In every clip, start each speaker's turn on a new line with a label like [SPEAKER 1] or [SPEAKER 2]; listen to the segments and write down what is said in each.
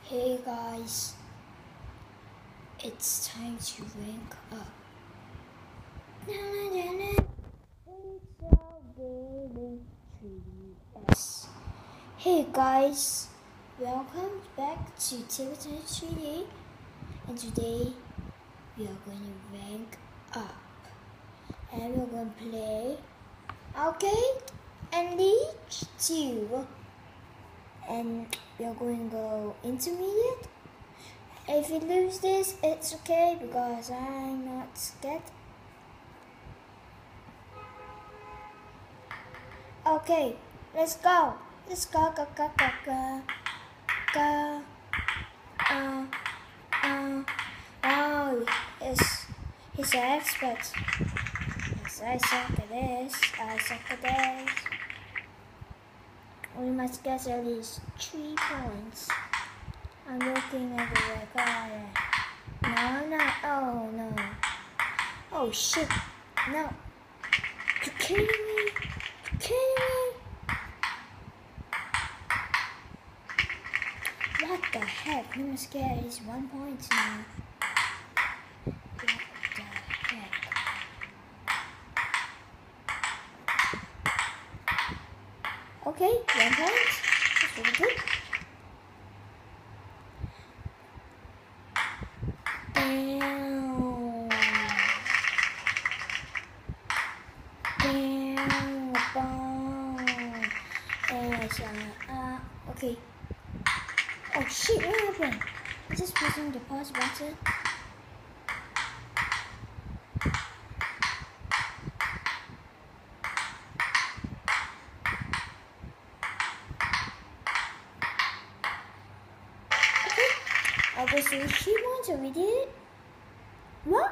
[SPEAKER 1] Hey guys, it's time to rank up. It's all gaming 3DS. Hey guys, welcome back to Tabletop 3D, and today we are going to rank up, and we're going to play Arcade and League 2. And we are going to go intermediate. If we lose this, it's okay because I'm not scared. Okay, let's go. Let's go, go, go, go, go. Go. Oh, he's an expert. Yes, I suck at this. I suck at this. We must get at least 3 points. I'm looking everywhere. Got it. No. Oh, no. Oh, shit. No. You're kidding me? You're kidding me? What the heck? We must get at least 1 point now. What the heck? Okay, 1 point. That's really good. Okay. Oh shit, what happened? I just pressing the pause button. Obviously, 3 points, so we did it. What?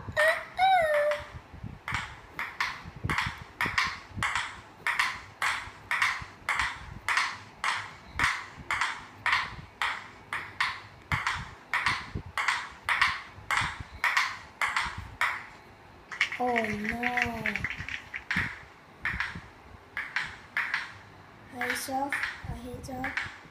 [SPEAKER 1] Oh no. I hit off. I hit hard.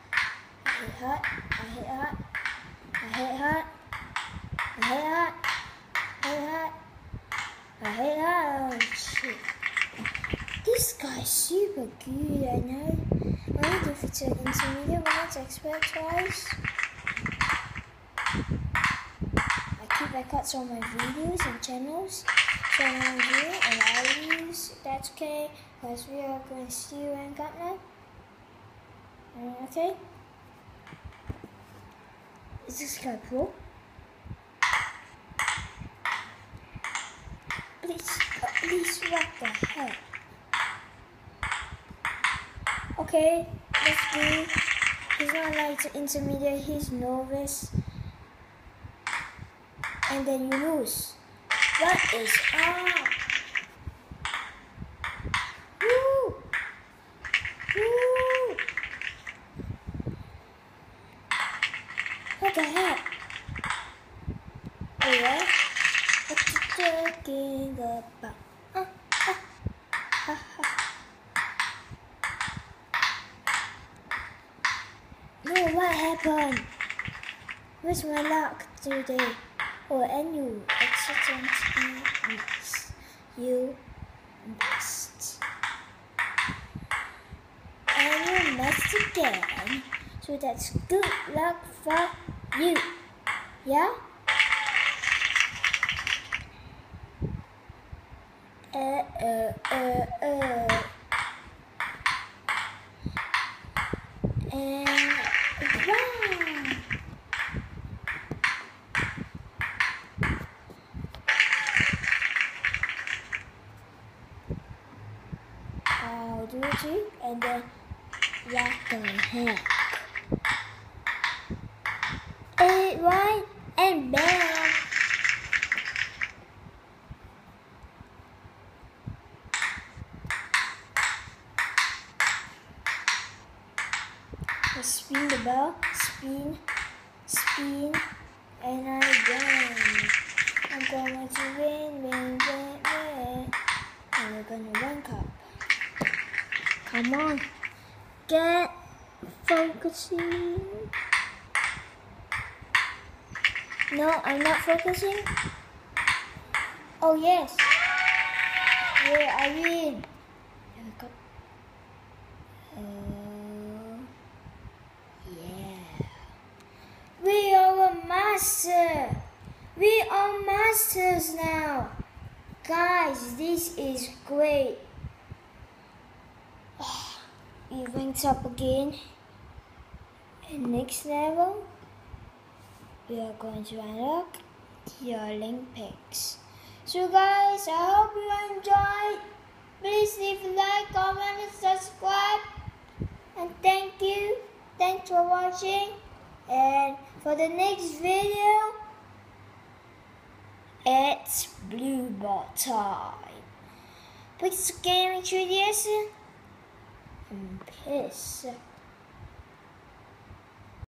[SPEAKER 1] Oh shit. This guy's super good, I know. Only if it's an intermediate ones, expert twice. I keep records on my videos and channels. So I'm going to do it and I'll use. That's okay, because we are going to still rank up now. Okay. Is this guy pro? Please, what the heck? Okay, let's do. He's not like intermediate, he's novice. And then you lose. What is up? Woo! Woo! What the heck? Oh yeah? What you talking about? No, what happened? Where's my luck today? Oh, and you accidentally missed. You missed. And you missed again. So that's good luck for you. Yeah? And wow! I'll do it too, and then what the heck? Right, and bam! I spin the ball, spin, and I win. I'm going to win. And we're gonna rank up. Come on, get focusing. No, I'm not focusing. Oh yes. Yeah, I did. Yeah. We are a master. We are masters now. Guys, this is great. You ranked up again. And next level, we are going to unlock the Olympics. So guys, I hope you enjoyed. Please leave a like, comment, and subscribe. And thank you. Thanks for watching. And for the next video, it's blue ball time. Please gaming 3DS and peace.